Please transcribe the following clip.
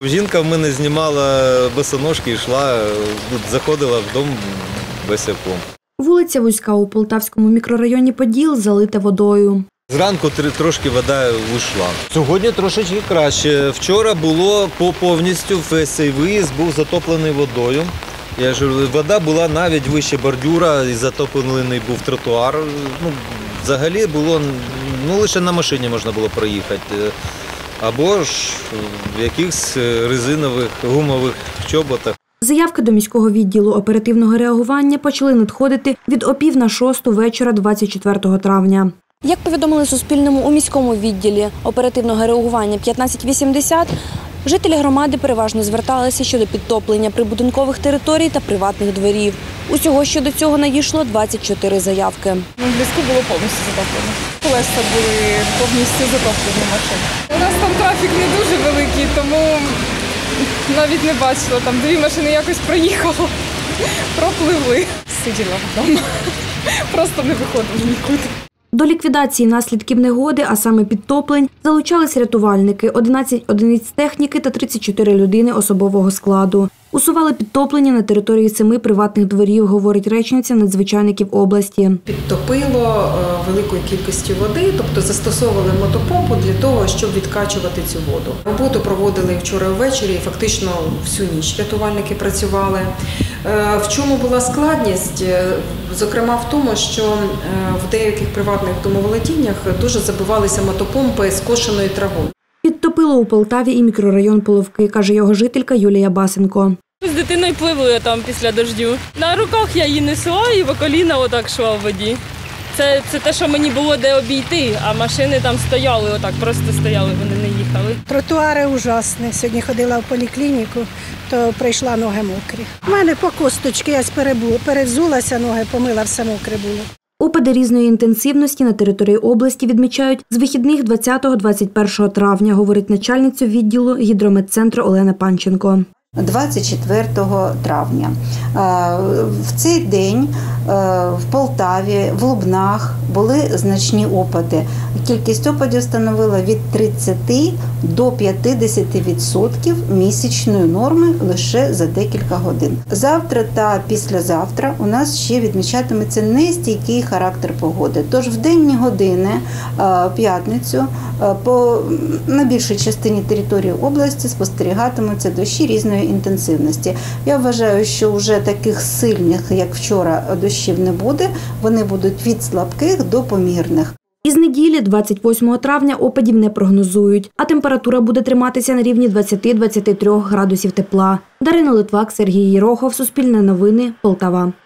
Жінка в мене знімала босоножки, йшла, заходила в дом босиком. Вулиця вузька у Полтавському мікрорайоні Поділ залита водою. Зранку трошки вода вийшла. Сьогодні трошечки краще. Вчора було повністю, весь цей виїзд був затоплений водою. Вода була навіть вище бордюра, і затоплений був тротуар. Взагалі було, лише на машині можна було проїхати. Або ж в якихось резинових, гумових чоботах. Заявки до міського відділу оперативного реагування почали надходити від 5:45 вечора 24 травня. Як повідомили Суспільному у міському відділі оперативного реагування 1580, жителі громади переважно зверталися щодо підтоплення прибудинкових територій та приватних дворів. Усього щодо цього надійшло 24 заявки. В Бліску було повністю затоплено. Колеса були повністю затоплені машини. У нас там трафік не дуже великий, тому навіть не бачила. Там 2 машини якось проїхало, пропливли. Сиділа вдома, просто не виходила нікуди. До ліквідації наслідків негоди, а саме підтоплень, залучались рятувальники, 11 одиниць техніки та 34 людини особового складу. Усували підтоплення на території 7 приватних дворів, говорить речниця надзвичайників області. Підтопило великою кількістю води, тобто застосовували мотопомпу для того, щоб відкачувати цю воду. Роботу проводили вчора ввечері і фактично всю ніч рятувальники працювали. В чому була складність? Зокрема в тому, що в деяких приватних домоволодіннях дуже забивалися мотопомпи з кошеною травою. Підтопило у Полтаві і мікрорайон Половки, каже його жителька Юлія Басенко. З дитиною пливли там після дождю. На руках я її несла і по коліна отак йшла в воді. Це те, що мені було де обійти, а машини там стояли, отак просто стояли, вони не їхали. Тротуари ужасні. Сьогодні ходила в поліклініку, то прийшла ноги мокрі. У мене по косточки я перевзулася, ноги помила, все мокре було. Опади різної інтенсивності на території області відмічають з вихідних 20-21 травня, говорить начальниця відділу гідрометцентру Олена Панченко. 24 травня. В цей день в Полтаві, в Лубнах були значні опади. Кількість опадів становила від 30 до 50% місячної норми лише за декілька годин. Завтра та післязавтра у нас ще відмічатиметься нестійкий характер погоди. Тож в денні години, п'ятницю, на більшій частині території області спостерігатимуться дощі різної інтенсивності. Я вважаю, що вже таких сильних, як вчора, дощів не буде. Вони будуть від слабких до помірних. Із неділі, 28 травня, опадів не прогнозують, а температура буде триматися на рівні 20-23 градусів тепла. Дарина Литвак, Сергій Єрохов, Суспільне новини, Полтава.